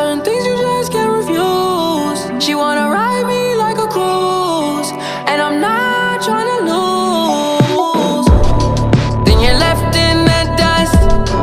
certain things you just can't refuse. She wanna ride me like a cruise, and I'm not trying to lose.